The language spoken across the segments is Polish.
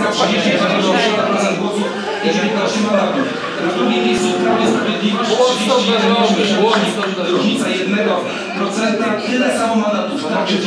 31% głosów i 19 mandatów. Na drugim miejscu Prawo i Sprawiedliwość 31%, różnica 1%, tyle samo mandatów.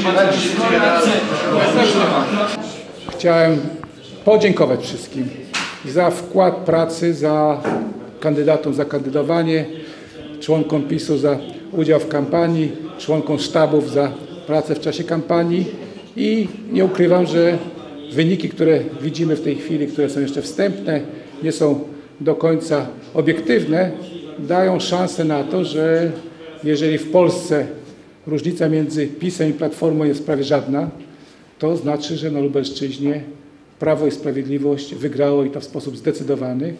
Chciałem podziękować wszystkim za wkład pracy, za kandydatom za kandydowanie, członkom PiS-u za udział w kampanii, członkom sztabów za pracę w czasie kampanii i nie ukrywam, że wyniki, które widzimy w tej chwili, które są jeszcze wstępne, nie są do końca obiektywne, dają szansę na to, że jeżeli w Polsce różnica między PiS-em i Platformą jest prawie żadna, to znaczy, że na Lubelszczyźnie Prawo i Sprawiedliwość wygrało i to w sposób zdecydowany.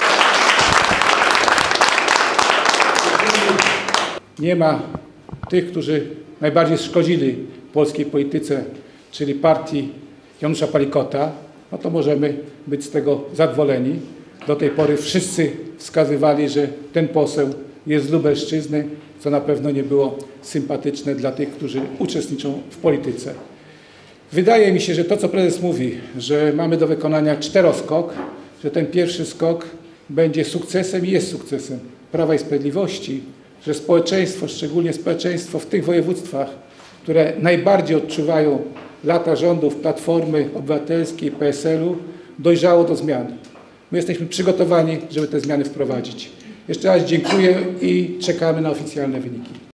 Nie ma tych, którzy najbardziej szkodzili polskiej polityce, czyli partii Janusza Palikota, no to możemy być z tego zadowoleni. Do tej pory wszyscy wskazywali, że ten poseł jest z Lubelszczyzny, co na pewno nie było sympatyczne dla tych, którzy uczestniczą w polityce. Wydaje mi się, że to, co prezes mówi, że mamy do wykonania czteroskok, że ten pierwszy skok będzie sukcesem i jest sukcesem Prawa i Sprawiedliwości, że społeczeństwo, szczególnie społeczeństwo w tych województwach, które najbardziej odczuwają lata rządów Platformy Obywatelskiej, PSL-u, dojrzało do zmian. My jesteśmy przygotowani, żeby te zmiany wprowadzić. Jeszcze raz dziękuję i czekamy na oficjalne wyniki.